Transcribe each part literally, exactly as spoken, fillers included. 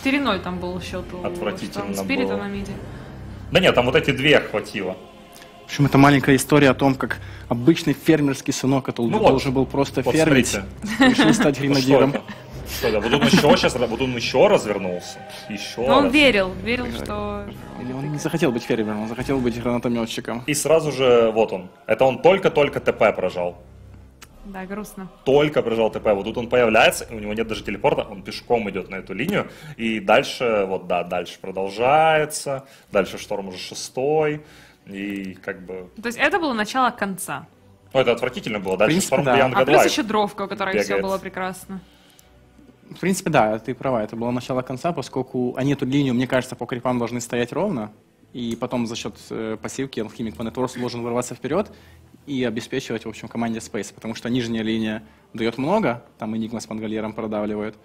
четыре ноль там был счет у Отвратительно Спирита было. на миде. Да нет, там вот эти две хватило. В общем, это маленькая история о том, как обычный фермерский сынок, который Ну вот, должен был просто вот фермить, смотрите. решил стать Ну, что гренадиром. это? Что это? Вот он еще сейчас, вот он еще развернулся. Еще Но он раз. верил, верил, что... Или он не захотел быть фермером, он захотел быть гранатометчиком. И сразу же, вот он. Это он только-только ТП прожал. Да, грустно. Только прожал ТП. Вот тут он появляется, и у него нет даже телепорта, он пешком идет на эту линию. И дальше, вот да, дальше продолжается. Дальше шторм уже шестой. И как бы... То есть это было начало конца. Ну, это отвратительно было. Дальше принципе, шторм да. Beyond А плюс Godlike еще дровка, у которой все бегает. было прекрасно. В принципе, да, ты права, это было начало конца, поскольку они эту линию, мне кажется, по крипам должны стоять ровно, и потом за счет э, пассивки Alchemic по нетворсу должен вырваться вперед и обеспечивать, в общем, команде Space, потому что нижняя линия дает много, там Enigma с Пангольером продавливают,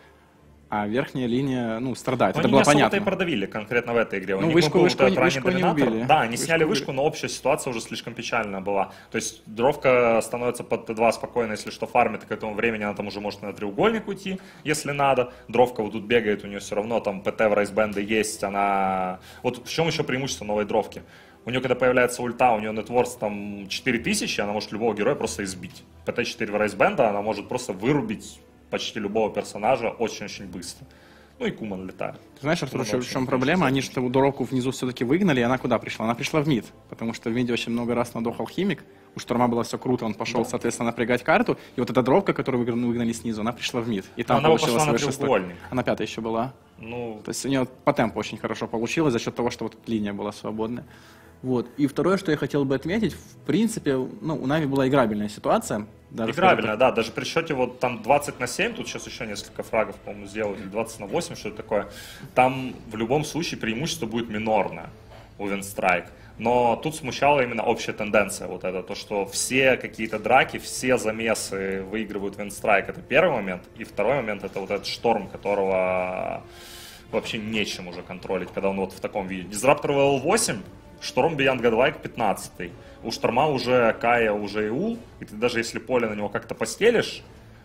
а верхняя линия, ну, страдает. Но это они было не особо-то понятно. и продавили конкретно в этой игре. У Ну, них вышку- был вышку вот не- этот ранний вышку не доминатор. убили. Да, они Вышку сняли убили. вышку, но общая ситуация уже слишком печальная была. То есть дровка становится под Т два спокойно, если что, фармит, и к этому времени она там уже может на треугольник уйти, если надо. Дровка вот тут бегает, у нее все равно там ПТ в райсбенде есть, она... Вот в чем еще преимущество новой дровки? У нее, когда появляется ульта, у нее нетворс там четыре тысячи, она может любого героя просто избить. ПТ четыре в райсбенда, она может просто вырубить почти любого персонажа очень-очень быстро. Ну и Куман летает. Ты знаешь, Артур, Ну, еще в очень чем хорошо проблема? Они закончили. что дровку внизу все-таки выгнали, и она куда пришла? Она пришла в мид, потому что в миде очень много раз надох Алхимик, у Шторма было все круто, он пошел, Да. соответственно, напрягать карту, и вот эта дровка, которую выгнали, выгнали снизу, она пришла в мид. И там она бы получилось пошла на выше ста. треугольник. Она пятая еще была. Ну, То есть у нее по темпу очень хорошо получилось за счет того, что вот линия была свободная. Вот. И второе, что я хотел бы отметить, в принципе, ну, у Нави была играбельная ситуация. Даже играбельно, да, даже при счете вот там двадцать на семь, тут сейчас еще несколько фрагов, по-моему, сделают, или двадцать на восемь, что-то такое, там в любом случае преимущество будет минорное у Винстрайк. Но тут смущала именно общая тенденция вот это, то, что все какие-то драки, все замесы выигрывают Винстрайк, это первый момент, и второй момент это вот этот шторм, которого вообще нечем уже контролить, когда он вот в таком виде. Дизраптор левел восемь, Шторм Beyond Godlike пятнадцатый. У Шторма уже Кая, уже и Ул, и ты даже если поле на него как-то постелишь,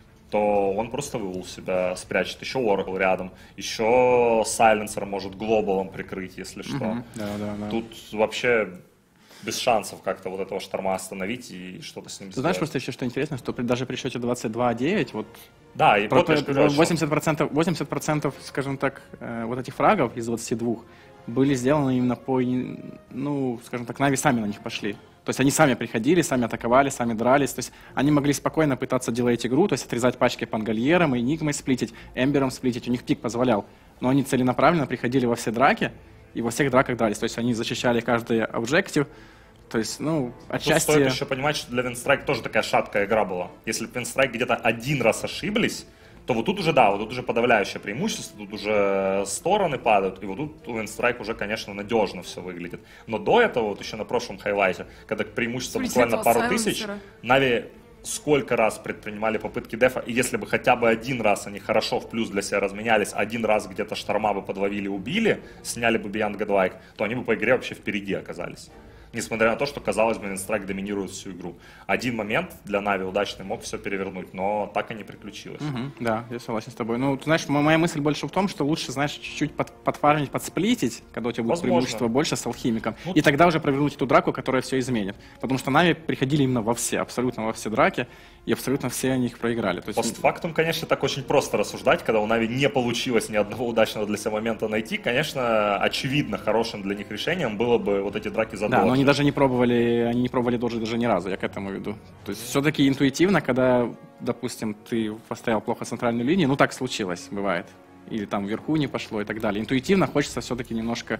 то он просто в Ул себя спрячет. Еще Oracle рядом, еще Сайленсер может глобалом прикрыть, если что. Мгм. Да, да, да. Тут вообще без шансов как-то вот этого Шторма остановить и что-то с ним Ты знаешь, сделать. просто еще что интересно, что при- даже при счете двадцать два девять, вот Да, и про- вот я же говорю, что- восемьдесят процентов, восемьдесят процентов, скажем так, э, вот этих фрагов из двадцати двух были сделаны именно по, и- ну, скажем так, Нави сами на них пошли. То есть они сами приходили, сами атаковали, сами дрались. То есть они могли спокойно пытаться делать игру, то есть отрезать пачки Пангольером, Энигмой сплитить, Эмбером сплитить. У них пик позволял. Но они целенаправленно приходили во все драки и во всех драках дрались. То есть они защищали каждый объектив. То есть, ну, Тут отчасти... стоит еще понимать, что для Винстрайк тоже такая шаткая игра была. Если бы Винстрайк где-то один раз ошиблись, то вот тут уже, да, вот тут уже подавляющее преимущество, тут уже стороны падают, и вот тут у Винстрайк уже, конечно, надежно все выглядит. Но до этого, вот еще на прошлом хайлайте, когда преимущество Смотрите, буквально этого пару тысяч, сайленсера. Нави сколько раз предпринимали попытки дефа, и если бы хотя бы один раз они хорошо в плюс для себя разменялись, один раз где-то Шторма бы подловили, убили, сняли бы Beyond Godlike, то они бы по игре вообще впереди оказались. Несмотря на то, что, казалось бы, Винстрайк доминирует всю игру. Один момент для Нави удачный мог все перевернуть, но так и не приключилось. Мгм, да, я согласен с тобой. Ну, ты знаешь, мо- моя мысль больше в том, что лучше, знаешь, чуть-чуть под, подфармить, подсплитить, когда у тебя будет Возможно. преимущество больше с алхимиком, Ну, и тогда уже провернуть эту драку, которая все изменит. Потому что Нави приходили именно во все, абсолютно во все драки, и абсолютно все они их проиграли. То есть, Постфактум, конечно, так очень просто рассуждать, когда у Нави не получилось ни одного удачного для себя момента найти. Конечно, очевидно, хорошим для них решением было бы вот эти драки за да, но доджи. они даже не пробовали, они не пробовали доджи даже ни разу, я к этому веду. То есть все-таки интуитивно, когда, допустим, ты поставил плохо центральную линию, ну так случилось, бывает. Или там вверху не пошло и так далее. Интуитивно хочется все-таки немножко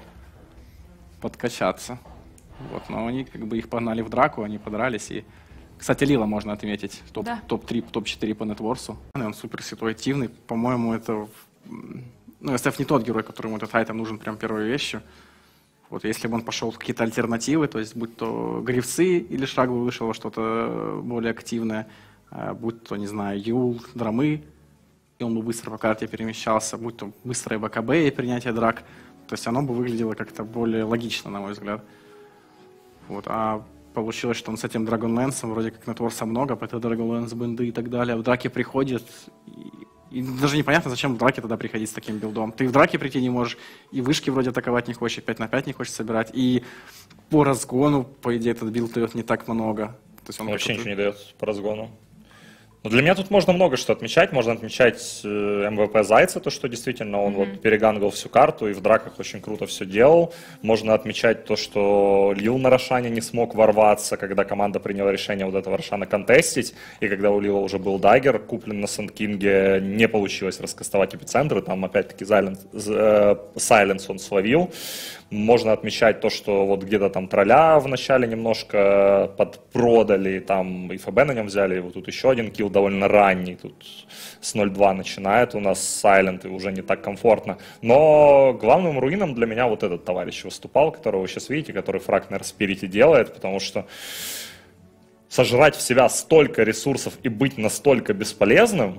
подкачаться. Вот, но они как бы их погнали в драку, они подрались. И, кстати, Лила можно отметить, топ, Да. топ-три, топ-четыре по нетворсу. Он супер ситуативный. По-моему, это... м, ну, эс эф не тот герой, которому этот айтем нужен прям первой вещью. Вот, если бы он пошел в какие-то альтернативы, то есть будь то грифцы или шаг бы вышел во что-то более активное, а, будь то, не знаю, Юл, драмы, и он бы быстро по карте перемещался, будь то быстрое БКБ и принятие драк, то есть оно бы выглядело как-то более логично, на мой взгляд. Вот, а получилось, что он с этим Dragonlance, вроде как нетворса много, по это Dragonlance бенды и так далее, в драке приходит, и, И даже непонятно, зачем в драке тогда приходить с таким билдом. Ты в драке прийти не можешь, и вышки вроде атаковать не хочешь, пять на пять не хочешь собирать, и по разгону, по идее, этот билд дает не так много. То есть он вообще ничего не дает по разгону. Но для меня тут можно много что отмечать. Можно отмечать э, эм вэ пэ Зайца, то, что действительно он mm-hmm. вот перегангал всю карту и в драках очень круто все делал. Можно отмечать то, что Лил на Рошане не смог ворваться, когда команда приняла решение вот этого Рошана контестить. И когда у Лила уже был даггер, куплен на Сэнд-Кинге, не получилось раскастовать эпицентры. Там опять-таки Сайленс он словил. Можно отмечать то, что вот где-то там тролля в начале немножко подпродали, там и эф бэ на нем взяли, и вот тут еще один килл довольно ранний, тут с ноль два начинает у нас Сайлент, и уже не так комфортно. Но главным руином для меня вот этот товарищ выступал, которого вы сейчас видите, который фраг на Спирите делает, потому что сожрать в себя столько ресурсов и быть настолько бесполезным,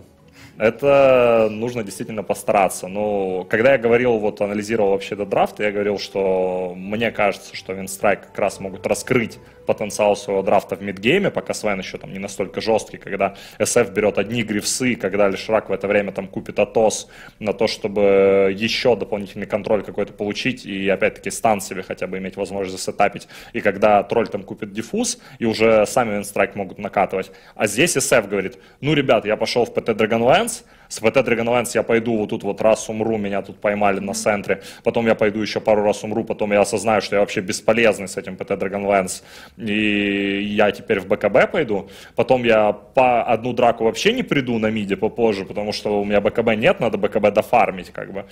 это нужно действительно постараться. Но когда я говорил, вот анализировал вообще до драфта, я говорил, что мне кажется, что Винстрайк как раз могут раскрыть потенциал своего драфта в мидгейме, пока Свен еще там не настолько жесткий, когда эс эф берет одни грифсы, когда Лишрак в это время там купит Атос на то, чтобы еще дополнительный контроль какой-то получить и опять-таки стан себе хотя бы иметь возможность засетапить, и когда тролль там купит диффуз, и уже сами Винстрайк могут накатывать. А здесь эс эф говорит, ну, ребят, я пошел в пэ тэ Dragonlance, с пэ тэ Dragonlance я пойду вот тут вот раз умру, меня тут поймали на центре, потом я пойду еще пару раз умру, потом я осознаю, что я вообще бесполезный с этим пэ тэ Dragonlance, и я теперь в бэ ка бэ пойду, потом я по одну драку вообще не приду на миде попозже, потому что у меня бэ ка бэ нет, надо бэ ка бэ дофармить как бы,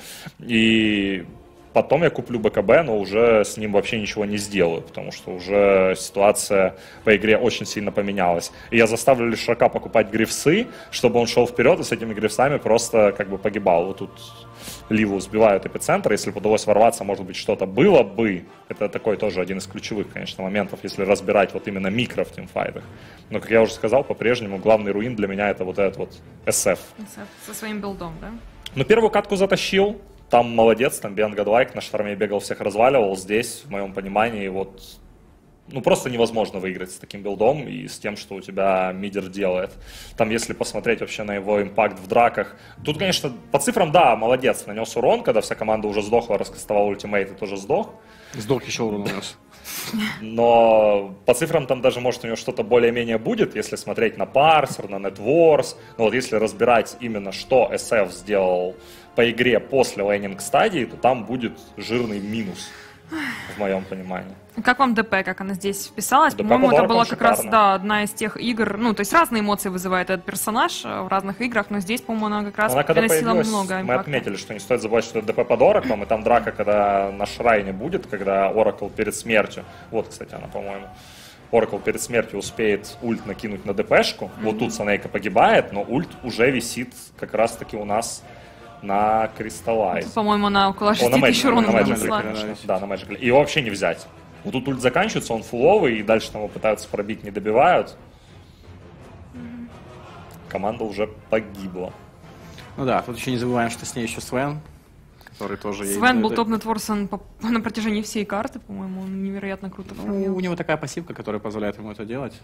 и потом я куплю бэ ка бэ, но уже с ним вообще ничего не сделаю, потому что уже ситуация по игре очень сильно поменялась. И я заставлю Лишрака покупать грифсы, чтобы он шел вперед и с этими грифсами просто как бы погибал. Вот тут Ливу сбивают эпицентр, если бы удалось ворваться, может быть, что-то было бы. Это такой тоже один из ключевых, конечно, моментов, если разбирать вот именно микро в тимфайтах. Но, как я уже сказал, по-прежнему главный руин для меня это вот этот вот эс эф. Со своим билдом, да? Ну, первую катку затащил. Там молодец, там Beyond Godlike на шторме бегал, всех разваливал. Здесь, в моем понимании, вот, ну, просто невозможно выиграть с таким билдом и с тем, что у тебя мидер делает. Там, если посмотреть вообще на его импакт в драках, тут, конечно, по цифрам, да, молодец, нанес урон, когда вся команда уже сдохла, раскастовал ультимейт и тоже сдох. Сдох еще урон нанес. Но по цифрам там даже, может, у него что-то более-менее будет, если смотреть на парсер, на нетворс. Но вот если разбирать именно, что эс эф сделал по игре после лейнинг стадии, то там будет жирный минус, в моем понимании. Как вам ДП, как она здесь вписалась? ДП По-моему, это была как шикарно. раз, да, одна из тех игр, ну, то есть разные эмоции вызывает этот персонаж в разных играх, но здесь, по-моему, она как раз она когда приносила появилась, много мы импакта. отметили, что не стоит забывать, что это ДП под Ораком, и там драка, когда на Шрайне будет, когда Оракл перед смертью, вот, кстати, она, по-моему, Оракл перед смертью успеет ульт накинуть на ДПшку, mm-hmm. вот тут Санейка погибает, но ульт уже висит как раз-таки у нас на Кристаллайз. По-моему, она около шести тысяч урона нанесла. Да, на Magic. И его вообще не взять. Вот тут ульт заканчивается, он фуловый, и дальше там его пытаются пробить, не добивают. Mm-hmm. Команда уже погибла. Ну да, тут еще не забываем, что с ней еще Свен, который тоже... Свен был топ-нетворсон на протяжении всей карты, по-моему, он невероятно круто фармил. Ну, у него такая пассивка, которая позволяет ему это делать.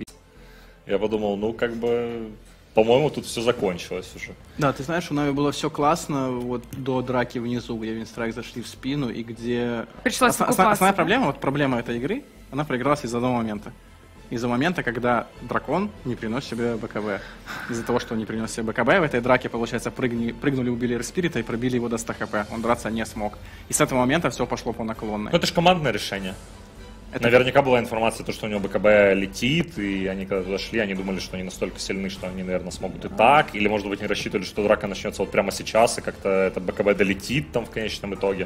Я подумал, ну как бы... По-моему, тут все закончилось уже. Да, ты знаешь, у Нави было все классно вот до драки внизу, где Винстрайк зашли в спину и где... Пришлось Осна- основная, основная проблема, вот проблема этой игры, она проигралась из-за одного момента. Из-за момента, когда дракон не принес себе БКБ. Из-за того, что он не принес себе БКБ, в этой драке, получается, прыгни, прыгнули, убили Респирита и пробили его до ста хп. Он драться не смог. И с этого момента все пошло по наклонной. Ну это же командное решение. Это... Наверняка была информация, то, что у него БКБ летит, и они когда туда шли, они думали, что они настолько сильны, что они, наверное, смогут и так. Или, может быть, не рассчитывали, что драка начнется вот прямо сейчас, и как-то этот БКБ долетит там в конечном итоге.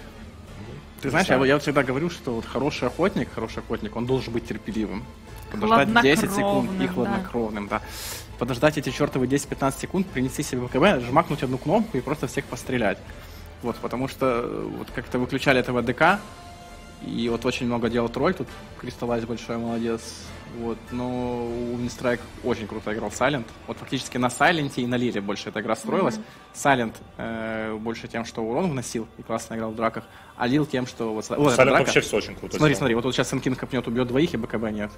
Ты знаешь, я, я вот всегда говорю, что вот хороший охотник, хороший охотник, он должен быть терпеливым. Подождать десять секунд и хладнокровным, да. да. Подождать эти чертовы десять-пятнадцать секунд, принести себе БКБ, жмакнуть одну кнопку и просто всех пострелять. Вот, потому что вот как-то выключали этого ДК, и вот очень много делал тролль, тут Кристаллайз большой молодец. Вот, но у Винстрайк очень круто играл Сайлент. Вот фактически на Сайленте и на Лиле больше эта игра строилась. Сайлент mm-hmm. э, больше тем, что урон вносил и классно играл в драках, а Лил тем, что... Вот, вот Сайлент вообще все очень круто Смотри, сделал. смотри, вот, вот сейчас Сэнкин копнет, убьет двоих, и БКБ нет.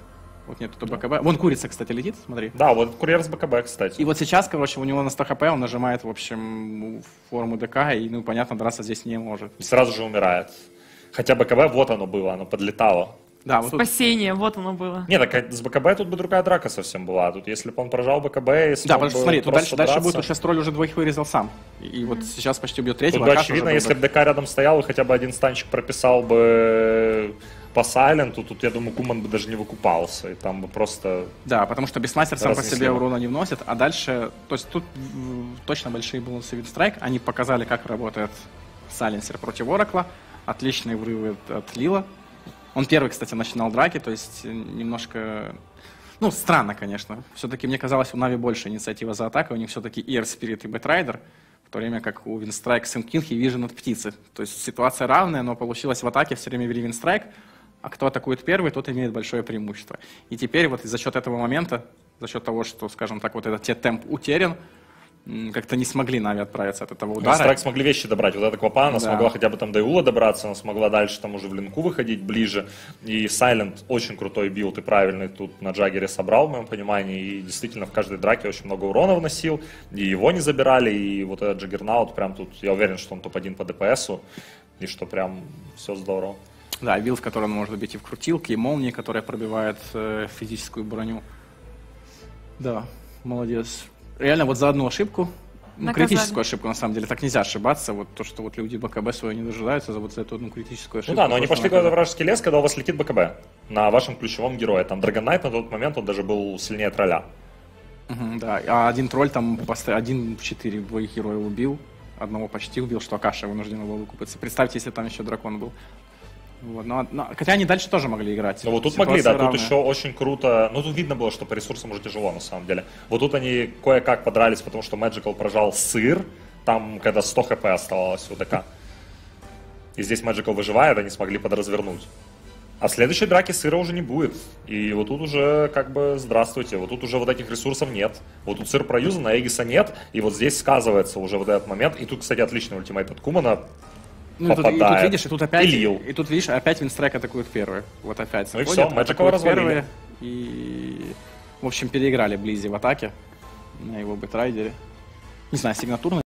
Вот нет, тут БКБ. Вон курица, кстати, летит, смотри. Да, вот курьер с БКБ, кстати. И вот сейчас, короче, у него на сто хп, он нажимает, в общем, форму ДК, и, ну, понятно, драться здесь не может. И сразу же умирает. Хотя БКБ, вот оно было, оно подлетало. Да, вот тут... Спасение, вот оно было. Не, так с БКБ тут бы другая драка совсем была. Тут если бы он прожал БКБ, если Да, он потому что бы смотри, тут дальше, драться... дальше будет, вот сейчас тролль уже двоих вырезал сам. И, и вот сейчас почти убьет третьего. Тут бы а очевидно, уже если бы ДК рядом стоял и хотя бы один станчик прописал бы по сайленту, тут, я думаю, Куман бы даже не выкупался. И там бы просто... Да, потому что Бестмастер сам по разнесли себе бы. урона не вносит, а дальше... То есть тут м, точно большие бонусы Винстрайк. Они показали, как работает сайленсер против Оракла. Отличные врывы от, от Лила. Он первый, кстати, начинал драки, то есть немножко... Ну, странно, конечно. Все-таки мне казалось, у Нави больше инициатива за атакой. У них все-таки Air Spirit и Бэтрайдер, в то время как у Винстрайк Сэм Кинг и Вижен от птицы. То есть ситуация равная, но получилось в атаке все время вели Винстрайк, а кто атакует первый, тот имеет большое преимущество. И теперь вот за счет этого момента, за счет того, что, скажем так, вот этот те темп утерян, как-то не смогли Нави отправиться от этого удара. Страйк смогли вещи добрать. Вот эта Квапа, она Да. смогла хотя бы там до Иула добраться, она смогла дальше там уже в линку выходить ближе. И Сайлент очень крутой билд и правильный тут на Джаггере собрал, в моем понимании. И действительно в каждой драке очень много урона вносил. И его не забирали, и вот этот Джаггернаут прям тут, я уверен, что он топ один по ДПСу. И что прям все здорово. Да, билд, в котором он может бить и в крутилке, и молнии, которая пробивает э, физическую броню. Да, молодец. Реально вот за одну ошибку, ну, Наказали. критическую ошибку, на самом деле, так нельзя ошибаться. Вот то, что вот люди БКБ свое не дожидаются, за вот за эту одну критическую ошибку. Ну да, но они просто пошли куда-то наказали. вражеский лес, когда у вас летит БКБ на вашем ключевом герое. Там Dragon Knight на тот момент, он даже был сильнее тролля. Мгм, да, а один тролль там поста- один в четыре двоих героев убил, одного почти убил, что Акаша вынужден был выкупиться. Представьте, если там еще дракон был. Вот, но, но- хотя они дальше тоже могли играть. Ну вот тут Ситуация могли, да, равная. тут еще очень круто. Ну тут видно было, что по ресурсам уже тяжело на самом деле. Вот тут они кое-как подрались, потому что Magical прожал сыр, там когда сто хп оставалось у ДК. И здесь Magical выживает, они смогли подразвернуть. А в следующей драке сыра уже не будет. И вот тут уже как бы здравствуйте, вот тут уже вот этих ресурсов нет. Вот тут сыр проюзан, а Эгиса нет. И вот здесь сказывается уже вот этот момент. И тут, кстати, отличный ультимейт от Кумана. Ну, и тут, и тут попадает. видишь, и тут опять, И Лил. и тут видишь, опять Винстрайк атакует первые. Вот опять Ну и заходят, всё, Magical атакуют развалили. первые. И, в общем, переиграли Близи в атаке на его бэтрайдере. Не знаю, сигнатурно